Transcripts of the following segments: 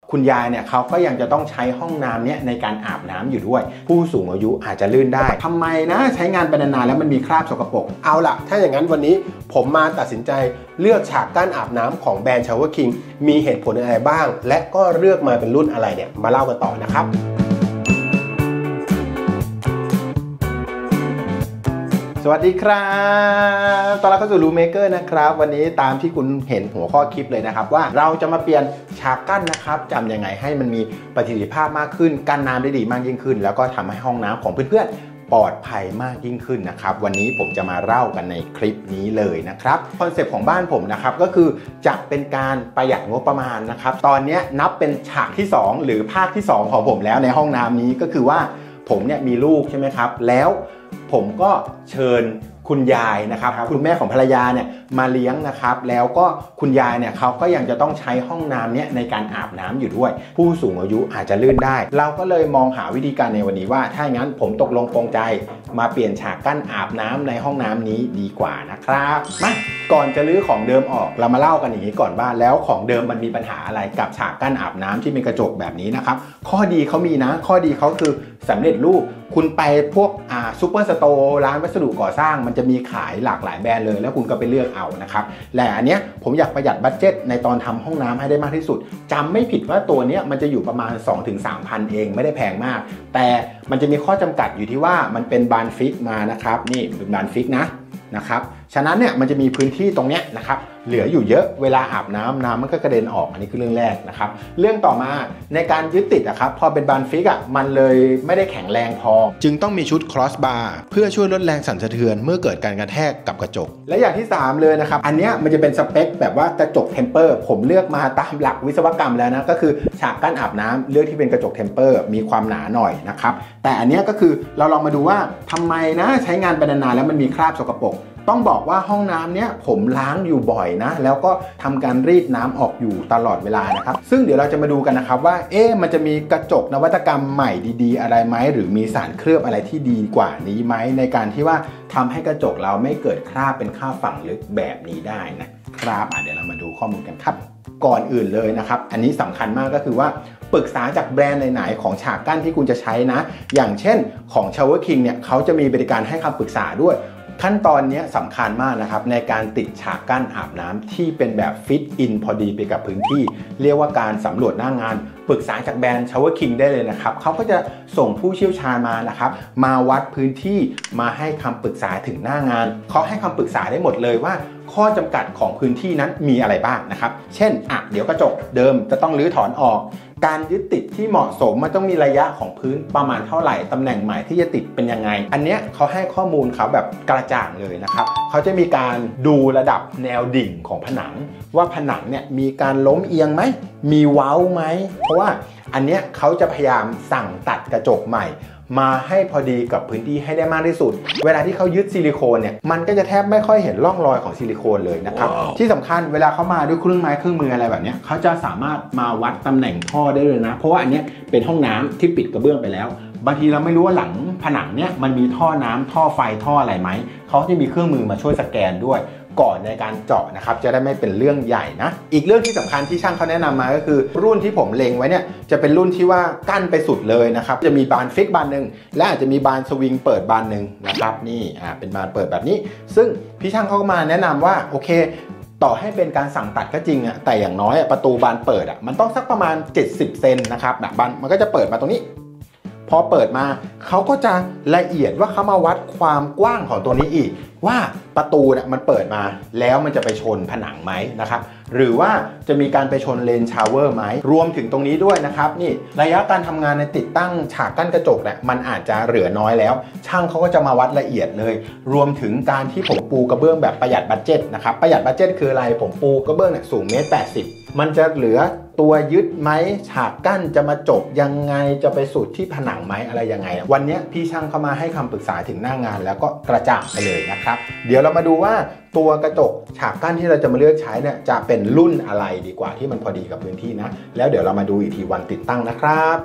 คุณยายเนี่ยเขาก็ยังจะต้องใช้ห้องน้ำเนี่ยในการอาบน้ำอยู่ด้วยผู้สูงอายุอาจจะลื่นได้ทำไมนะใช้งานไปนานๆแล้วมันมีคราบสกปรกเอาล่ะถ้าอย่างนั้นวันนี้ผมมาตัดสินใจเลือกฉากกั้นอาบน้ำของแบรนด์ Shower King มีเหตุผลอะไรบ้างและก็เลือกมาเป็นรุ่นอะไรเนี่ยมาเล่ากันต่อนะครับสวัสดีครับตอนรับเข้าสู่รูเมเกอร์นะครับวันนี้ตามที่คุณเห็นหัวข้อคลิปเลยนะครับว่าเราจะมาเปลี่ยนฉากกั้นนะครับจำยังไงให้มันมีประสิทธิภาพมากขึ้นกั้นน้ำได้ดีมากยิ่งขึ้นแล้วก็ทำให้ห้องน้ำของเพื่อนๆปลอดภัยมากยิ่งขึ้นนะครับวันนี้ผมจะมาเล่ากันในคลิปนี้เลยนะครับคอนเซปต์ของบ้านผมนะครับก็คือจะเป็นการประหยัดงบประมาณนะครับตอนนี้นับเป็นฉากที่2หรือภาคที่2ของผมแล้วในห้องน้ำนี้ก็คือว่าผมเนี่ยมีลูกใช่ไหมครับแล้วผมก็เชิญคุณยายนะครับคุณแม่ของภรรยาเนี่ยมาเลี้ยงนะครับแล้วก็คุณยายเนี่ยเขาก็ยังจะต้องใช้ห้องน้ำเนี่ยในการอาบน้ำอยู่ด้วยผู้สูงอายุอาจจะลื่นได้เราก็เลยมองหาวิธีการในวันนี้ว่าถ้าอย่างนั้นผมตกลงปรงใจมาเปลี่ยนฉากกั้นอาบน้ำในห้องน้ำนี้ดีกว่านะครับมาก่อนจะรื้อของเดิมออกเรามาเล่ากันอย่างนี้ก่อนว่าแล้วของเดิมมันมีปัญหาอะไรกับฉากกั้นอาบน้ำที่เป็นกระจกแบบนี้นะครับข้อดีเขามีนะข้อดีเขาคือสำเร็จรูปคุณไปพวกซูเปอร์สโตร์ร้านวัสดุก่อสร้างมันจะมีขายหลากหลายแบรนด์เลยแล้วคุณก็ไปเลือกเอานะครับแต่อันเนี้ยผมอยากประหยัดบัดเจ็ตในตอนทำห้องน้ำให้ได้มากที่สุดจำไม่ผิดว่าตัวเนี้ยมันจะอยู่ประมาณ 2-3,000 เองไม่ได้แพงมากแต่มันจะมีข้อจำกัดอยู่ที่ว่ามันเป็นบานฟิกมานะครับนี่เป็นบานฟิกนะครับฉะนั้นเนี่ยมันจะมีพื้นที่ตรงเนี้ยนะครับเหลืออยู่เยอะเวลาอาบน้ำมันก็กระเด็นออกอันนี้คือเรื่องแรกนะครับเรื่องต่อมาในการยึดติดนะครับพอเป็นบานฟิกมันเลยไม่ได้แข็งแรงพอจึงต้องมีชุด cross bar เพื่อช่วยลดแรงสั่นสะเทือนเมื่อเกิดการกระแทกกับกระจกและอย่างที่3เลยนะครับอันเนี้ยมันจะเป็นสเปคแบบว่ากระจกเทมเปอร์ผมเลือกมาตามหลักวิศวกรรมแล้วนะก็คือฉากกั้นอาบน้ำเลือกที่เป็นกระจกเทมเปอร์มีความหนาหน่อยนะครับแต่อันเนี้ยก็คือเราลองมาดูว่าทำไมนะใช้งานไปนานๆแล้วมันมีคราบสกปรกต้องบอกว่าห้องน้ำเนี้ยผมล้างอยู่บ่อยนะแล้วก็ทำการรีดน้ำออกอยู่ตลอดเวลานะครับซึ่งเดี๋ยวเราจะมาดูกันนะครับว่ามันจะมีกระจกนวัตกรรมใหม่ดีๆอะไรไหมหรือมีสารเคลือบอะไรที่ดีกว่านี้ไหมในการที่ว่าทำให้กระจกเราไม่เกิดคราบเป็นคราบฝังลึกแบบนี้ได้นะครับเดี๋ยวเรามาดูข้อมูลกันครับก่อนอื่นเลยนะครับอันนี้สำคัญมากก็คือว่าปรึกษาจากแบรนด์ไหนๆของฉากกั้นที่คุณจะใช้นะอย่างเช่นของ Shower King เนี่ยเขาจะมีบริการให้คำปรึกษาด้วยขั้นตอนนี้สำคัญมากนะครับในการติดฉากกั้นอาบน้ำที่เป็นแบบฟิตอินพอดีไปกับพื้นที่เรียกว่าการสำรวจหน้างานปรึกษาจากแบรนด์ Shower King ได้เลยนะครับเขาก็จะส่งผู้เชี่ยวชาญมานะครับมาวัดพื้นที่มาให้คำปรึกษาถึงหน้างานเขาให้คำปรึกษาได้หมดเลยว่าข้อจำกัดของพื้นที่นั้นมีอะไรบ้างนะครับเช่นเดี๋ยวกระจกเดิมจะต้องรื้อถอนออกการยึดติดที่เหมาะสมมันต้องมีระยะของพื้นประมาณเท่าไหร่ตำแหน่งใหม่ที่จะติดเป็นยังไงอันเนี้ยเขาให้ข้อมูลเขาแบบกระจ่างเลยนะครับเขาจะมีการดูระดับแนวดิ่งของผนังว่าผนังเนี่ยมีการล้มเอียงไหมมีเว้าไหมเพราะว่าอันเนี้ยเขาจะพยายามสั่งตัดกระจกใหม่มาให้พอดีกับพื้นที่ให้ได้มากที่สุดเวลาที่เขายึดซิลิโคนเนี่ยมันก็จะแทบไม่ค่อยเห็นร่องรอยของซิลิโคนเลยนะครับ ที่สำคัญเวลาเขามาด้วยเครื่องไม้เครื่องมืออะไรแบบนี้เขาจะสามารถมาวัดตำแหน่งท่อได้เลยนะเพราะว่าอันนี้เป็นห้องน้ำที่ปิดกระเบื้องไปแล้วบางทีเราไม่รู้ว่าหลังผนังเนี่ยมันมีท่อน้ำท่อไฟท่ออะไรไหมเขาจะมีเครื่องมือมาช่วยสแกนด้วยก่อนในการเจาะนะครับจะได้ไม่เป็นเรื่องใหญ่นะอีกเรื่องที่สำคัญที่ช่างเขาแนะนำมาก็คือรุ่นที่ผมเล็งไว้เนี่ยจะเป็นรุ่นที่ว่ากั้นไปสุดเลยนะครับจะมีบานฟิกบานหนึ่งและอาจจะมีบานสวิงเปิดบานหนึ่งนะครับนี่เป็นบานเปิดแบบนี้ซึ่งพี่ช่างเขาก็มาแนะนำว่าโอเคต่อให้เป็นการสั่งตัดก็จริงแต่อย่างน้อยประตูบานเปิดมันต้องสักประมาณ70 เซนนะครับบานมันก็จะเปิดมาตรงนี้พอเปิดมาเขาก็จะละเอียดว่าเขามาวัดความกว้างของตัวนี้อีกว่าประตูเนี่ยมันเปิดมาแล้วมันจะไปชนผนังไหมนะครับหรือว่าจะมีการไปชนเลนชาวเวอร์ไหมรวมถึงตรงนี้ด้วยนะครับนี่ระยะการทำงานในติดตั้งฉากกั้นกระจกเนี่ยมันอาจจะเหลือน้อยแล้วช่างเขาก็จะมาวัดละเอียดเลยรวมถึงการที่ผมปูกระเบื้องแบบประหยัดบัดเจ็ตนะครับประหยัดบัดเจ็ตคืออะไรผมปูกระเบื้องเนี่ยสูง1.80 มันจะเหลือตัวยึดไหมฉากกั้นจะมาจบยังไงจะไปสุดที่ผนังไหมอะไรยังไงวันนี้พี่ช่างเข้ามาให้คำปรึกษาถึงหน้างานแล้วก็กระจ่างไปเลยนะครับเดี๋ยวเรามาดูว่าตัวกระจกฉากกั้นที่เราจะมาเลือกใช้เนี่ยจะเป็นรุ่นอะไรดีกว่าที่มันพอดีกับพื้นที่นะแล้วเดี๋ยวเรามาดูอีกทีวันติดตั้งนะครับ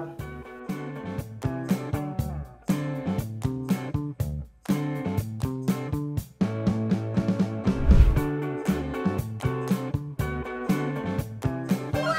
เย้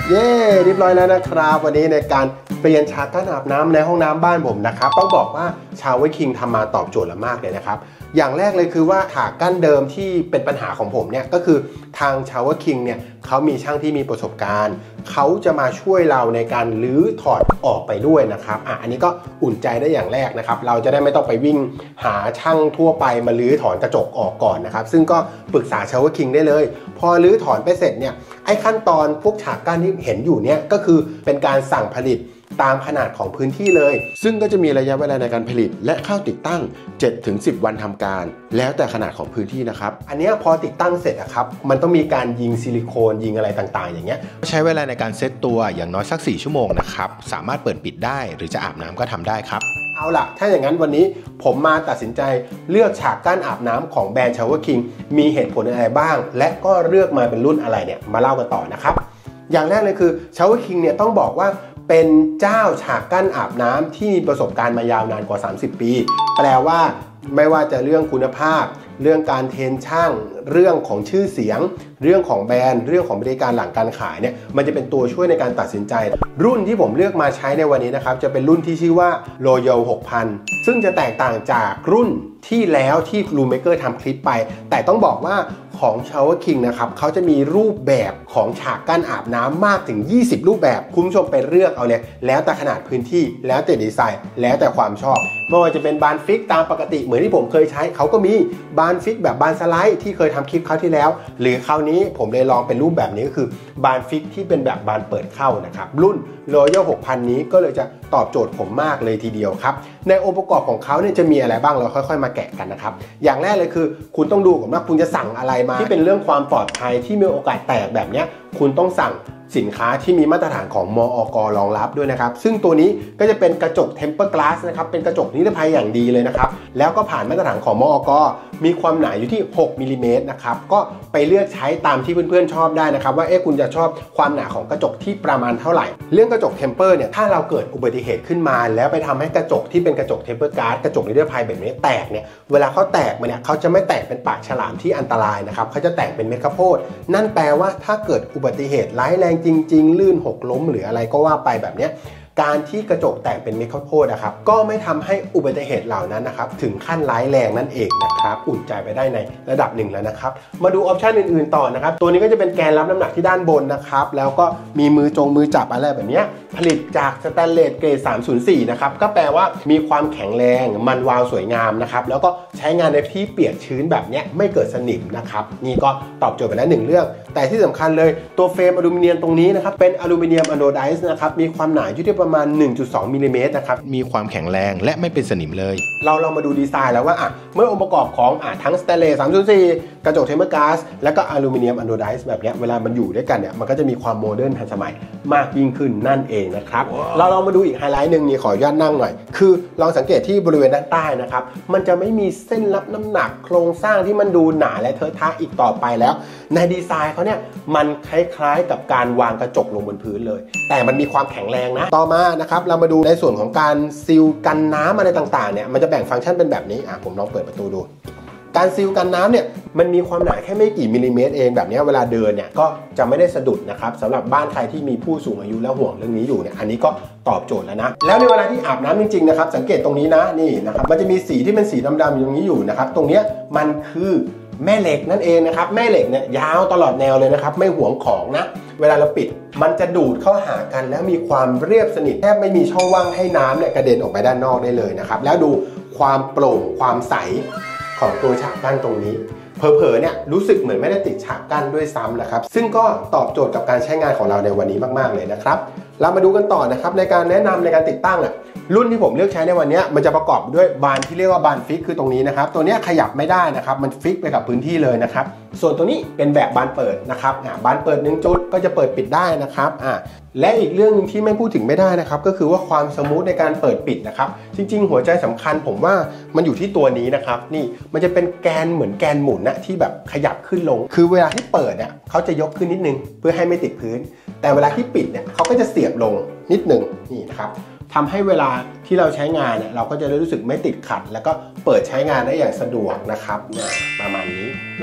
เรียบร้อยแล้วนะครับวันนี้ในการเปลี่ยนฉากกั้นอาบน้ำในห้องน้ำบ้านผมนะครับต้องบอกว่าชาวเวคิงทำมาตอบโจทย์เรามากเลยนะครับอย่างแรกเลยคือว่าฉากกั้นเดิมที่เป็นปัญหาของผมเนี่ยก็คือทางชาวเวคิงเนี่ยเขามีช่างที่มีประสบการณ์เขาจะมาช่วยเราในการรื้อถอดออกไปด้วยนะครับอันนี้ก็อุ่นใจได้อย่างแรกนะครับเราจะได้ไม่ต้องไปวิ่งหาช่างทั่วไปมารื้อถอนกระจกออกก่อนนะครับซึ่งก็ปรึกษาชาวเวคิงได้เลยพอรื้อถอนไปเสร็จเนี่ยไอ้ขั้นตอนพวกฉากกั้นที่เห็นอยู่เนี่ยก็คือเป็นการสั่งผลิตตามขนาดของพื้นที่เลยซึ่งก็จะมีระยะเวลาในการผลิตและเข้าติดตั้ง 7-10 วันทำการแล้วแต่ขนาดของพื้นที่นะครับอันนี้พอติดตั้งเสร็จครับมันต้องมีการยิงซิลิโคนยิงอะไรต่างๆอย่างเงี้ยใช้เวลาในการเซตตัวอย่างน้อยสัก4 ชั่วโมงนะครับสามารถเปิดปิดได้หรือจะอาบน้ำก็ทำได้ครับเอาล่ะถ้าอย่างนั้นวันนี้ผมมาตัดสินใจเลือกฉากกั้นอาบน้ำของแบรนด์ Shower King มีเหตุผลอะไรบ้างและก็เลือกมาเป็นรุ่นอะไรเนี่ยมาเล่ากันต่อนะครับอย่างแรกเลยคือ Shower King เนี่ยต้องบอกว่าเป็นเจ้าฉากกั้นอาบน้ำที่มีประสบการณ์มายาวนานกว่า30 ปีแปลว่าไม่ว่าจะเรื่องคุณภาพเรื่องการเทรนช่างเรื่องของชื่อเสียงเรื่องของแบรนด์เรื่องของบริการหลังการขายเนี่ยมันจะเป็นตัวช่วยในการตัดสินใจรุ่นที่ผมเลือกมาใช้ในวันนี้นะครับจะเป็นรุ่นที่ชื่อว่า Royal 6000 ซึ่งจะแตกต่างจากรุ่นที่แล้วที่ Roommaker ทำคลิปไปแต่ต้องบอกว่าของ Shower King นะครับเขาจะมีรูปแบบของฉากกั้นอาบน้ำมากถึง20รูปแบบคุณผู้ชมไปเลือกเอาเลยแล้วแต่ขนาดพื้นที่แล้วแต่ดีไซน์แล้วแต่ความชอบไม่ว่าจะเป็นบานฟิกตามปกติเหมือนที่ผมเคยใช้เขาก็มีบานฟิกแบบบานสไลด์ที่เคยทำคลิปคราวที่แล้วหรือคราวนี้ผมเลยลองเป็นรูปแบบนี้ก็คือบานฟิกที่เป็นแบบบานเปิดเข้านะครับรุ่น Royal 6000 นี้ก็เลยจะตอบโจทย์ผมมากเลยทีเดียวครับในองค์ประกอบของเขาเนี่ยจะมีอะไรบ้างเราค่อยๆมาแกะกันนะครับอย่างแรกเลยคือคุณต้องดูก่อนว่าคุณจะสั่งอะไรมาที่เป็นเรื่องความปลอดภัยที่มีโอกาสแตกแบบนี้คุณต้องสั่งสินค้าที่มีมาตรฐานของมอก.รองรับด้วยนะครับซึ่งตัวนี้ก็จะเป็นกระจก Tempered Glass นะครับเป็นกระจกนิรภัยอย่างดีเลยนะครับแล้วก็ผ่านมาตรฐานของมอก.มีความหนาอยู่ที่6มิลลิเมตรนะครับก็ไปเลือกใช้ตามที่เพื่อนๆชอบได้นะครับว่าคุณจะชอบความหนาของกระจกที่ประมาณเท่าไหร่เรื่องกระจก Temper เนี่ยถ้าเราเกิดอุบัติเหตุขึ้นมาแล้วไปทำให้กระจกที่เป็นกระจก Tempered Glass กระจกนิรภัยแบบนี้แตกเนี่ยเวลาเขาแตกมาเนี่ยเขาจะไม่แตกเป็นปากฉลามที่อันตรายนะครับเขาจะแตกเป็นเม็ดข้าวโพดนั่นแปลว่าถ้าเกิดอุบัติเหตุร้ายแรงจริงลื่นหกล้มหรืออะไรก็ว่าไปแบบนี้การที่กระจกแตกเป็นเม็ดข้าวโพดนะครับก็ไม่ทำให้อุบัติเหตุเหล่านั้นนะครับถึงขั้นร้ายแรงนั่นเองนะครับอุ่นใจไปได้ในระดับหนึ่งแล้วนะครับมาดูออปชันอื่นๆต่อนะครับตัวนี้ก็จะเป็นแกนรับน้ำหนักที่ด้านบนนะครับแล้วก็มีมือจับอะไรแบบนี้ผลิตจากสแตนเลสเกรด304นะครับก็แปลว่ามีความแข็งแรงมันวาวสวยงามนะครับแล้วก็ใช้งานในที่เปียกชื้นแบบนี้ไม่เกิดสนิมนะครับนี่ก็ตอบโจทย์ไปแล้ว1เรื่องแต่ที่สำคัญเลยตัวเฟรมอลูมิเนียมตรงนี้นะครับเป็นอลูมิเนียมอะโนไดซ์นะครับมีความหนาอยู่ที่ประมาณ 1.2 มิลลิเมตรนะครับมีความแข็งแรงและไม่เป็นสนิมเลยเรามาดูดีไซน์แล้วว่าเมื่อองค์ประกอบของทั้งสแตนเลส304กระจกเทมเปอร์ก๊าซและก็อลูมิเนียมอะโนไดซ์แบบนี้เวลามันอยู่ด้วยกันเนี่ยมันก็จะมีความโมเดิร์นทันสมัยมากยิ่งขึ้นนั่นเองนะครับ เราลองมาดูอีกไฮไลท์หนึ่งนี่ขออนุญาตนั่งหน่อยคือลองสังเกตที่บริเวณด้านใต้นะครับมันจะไม่มีเส้นรับน้ำหนักโครงสร้างที่มันดูหนาและเทอะทะอีกต่อไปแล้วในดีไซน์เขาเนี่ยมันคล้ายๆกับการวางกระจกลงบนพื้นเลยแต่มันมีความแข็งแรงนะต่อมานะครับเรามาดูในส่วนของการซีลกันน้ำอะไรต่างๆเนี่ยมันจะแบ่งฟังก์ชันเป็นแบบนี้ผมลองเปิดประตูดูการซีลกันน้ำเนี่ยมันมีความหนาแค่ไม่กี่มิลลิเมตรเองแบบนี้เวลาเดินเนี่ยก็จะไม่ได้สะดุดนะครับสำหรับบ้านใครที่มีผู้สูงอายุและห่วงเรื่องนี้อยู่เนี่ยอันนี้ก็ตอบโจทย์แล้วนะแล้วในเวลาที่อาบน้ำจริงๆนะครับสังเกตตรงนี้นะนี่นะครับมันจะมีสีที่เป็นสีดำๆอยู่ตรงนี้อยู่นะครับตรงนี้มันคือแม่เหล็กนั่นเองนะครับแม่เหล็กเนี่ยยาวตลอดแนวเลยนะครับไม่หวงของนะเวลาเราปิดมันจะดูดเข้าหากันแล้วมีความเรียบสนิทแทบไม่มีช่องว่างให้น้ำเนี่ยกระเด็นออกไปด้านนอกได้เลยนะครับแล้วดูความโปร่งความใสของตัวฉากกั้นตรงนี้เผลอๆเนี่ยรู้สึกเหมือนไม่ได้ติดฉากกั้นด้วยซ้ำนะครับซึ่งก็ตอบโจทย์กับการใช้งานของเราในวันนี้มากๆเลยนะครับเรามาดูกันต่อนะครับในการแนะนำในการติดตั้งรุ่นที่ผมเลือกใช้ในวันนี้มันจะประกอบด้วยบานที่เรียกว่าบานฟิกคือตรงนี้นะครับตัวนี้ขยับไม่ได้นะครับมันฟิกไปกับพื้นที่เลยนะครับส่วนตัวนี้เป็นแบบบานเปิดนะครับบานเปิด1จุดก็จะเปิดปิดได้นะครับและอีกเรื่องนึงที่ไม่พูดถึงไม่ได้นะครับก็คือว่าความสมูทในการเปิดปิดนะครับจริงๆหัวใจสำคัญผมว่ามันอยู่ที่ตัวนี้นะครับนี่มันจะเป็นแกนเหมือนแกนหมุนนะที่แบบขยับขึ้นลงคือเวลาที่เปิดเนี่ยเขาจะยกขึ้นนิดนึงเพื่อให้ไม่ติดพื้นแต่เวลาที่ปิดเนี่ยเขาก็จะเสียบลงนิดนึงนี่นะครับทำให้เวลาที่เราใช้งานเนี่ยเราก็จะรู้สึกไม่ติดขัดแล้วก็เปิดใช้งานได้อย่างสะดวกนะครับประมาณนี้เนาะ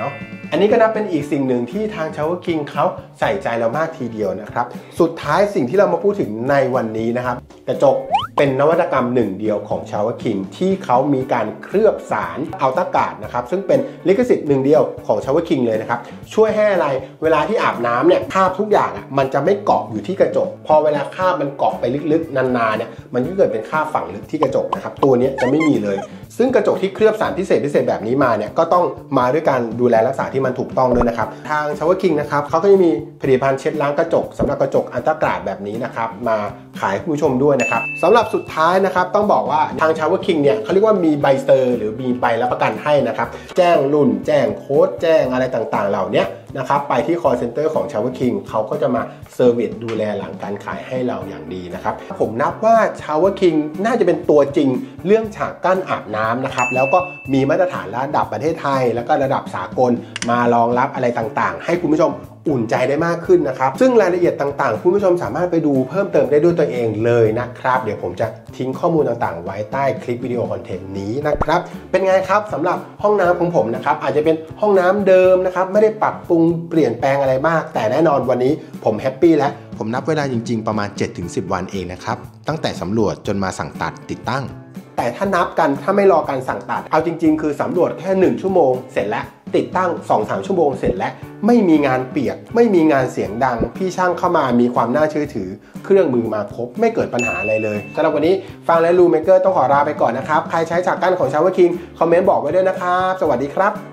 อันนี้ก็นับเป็นอีกสิ่งหนึ่งที่ทาง Shower King เขาใส่ใจเรามากทีเดียวนะครับสุดท้ายสิ่งที่เรามาพูดถึงในวันนี้นะครับกระจกเป็นนวัตกรรมหนึ่งเดียวของ Shower King ที่เขามีการเคลือบสารอัลตราการ์ดนะครับซึ่งเป็นลิขสิทธิ์หนึ่งเดียวของ Shower King เลยนะครับช่วยให้อะไรเวลาที่อาบน้ำเนี่ยคราบทุกอย่างมันจะไม่เกาะอยู่ที่กระจกพอเวลาคราบมันเกาะไปลึกๆนานๆเนี่ยมันก็เกิดเป็นคราบฝังลึกที่กระจกนะครับตัวนี้จะไม่มีเลยซึ่งกระจกที่เคลือบสารพิเศษแบบนี้มาเนี่ยก็ต้องมาด้วยการดูแลรักษาที่มันถูกต้องด้วยนะครับทาง Shower King นะครับเขาก็จะมีผลิตภัณฑ์เช็ดล้างกระจกสำหรับกระจกอัลตราการ์ดแบบนี้นะครับมาขายให้คุณผู้ชมด้วยนะครับสำหรับสุดท้ายนะครับต้องบอกว่าทาง Shower King เนี่ยเขาเรียกว่ามีใบเซอร์หรือมีใบรับประกันให้นะครับแจ้งรุ่นแจ้งโค้ดแจ้งอะไรต่างๆเหล่านี้นะครับไปที่ call center ของ Shower King เขาก็จะมาเซอร์วิสดูแลหลังการขายให้เราอย่างดีนะครับผมนับว่า Shower King น่าจะเป็นตัวจริงเรื่องฉากกั้นอาบน้ำนะครับแล้วก็มีมาตรฐานระดับประเทศไทยแล้วก็ระดับสากลมารองรับอะไรต่างๆให้คุณผู้ชมอุ่นใจได้มากขึ้นนะครับซึ่งรายละเอียดต่างๆคุณผู้ชมสามารถไปดูเพิ่มเติมได้ด้วยตัวเองเลยนะครับเดี๋ยวผมจะทิ้งข้อมูลต่างๆไว้ใต้คลิปวิดีโอคอนเทนต์นี้นะครับเป็นไงครับสำหรับห้องน้ำของผมนะครับอาจจะเป็นห้องน้ำเดิมนะครับไม่ได้ปรับปรุงเปลี่ยนแปลงอะไรมากแต่แน่นอนวันนี้ผมแฮปปี้แล้วผมนับเวลาจริงๆประมาณ 7-10 วันเองนะครับตั้งแต่สำรวจจนมาสั่งตัดติดตั้งแต่ถ้านับกันถ้าไม่รอการสั่งตัดเอาจริงๆคือสำรวจแค่1ชั่วโมงเสร็จแล้วติดตั้ง 2-3 ชั่วโมงเสร็จแล้วไม่มีงานเปียกไม่มีงานเสียงดังพี่ช่างเข้ามามีความน่าเชื่อถือเครื่องมือมาครบไม่เกิดปัญหาอะไรเลยสำหรับวันนี้ฟังและรูเมเกอร์ต้องขอลาไปก่อนนะครับใครใช้ฉากกั้นของ Shower King คอมเมนต์บอกไว้ด้วยนะครับสวัสดีครับ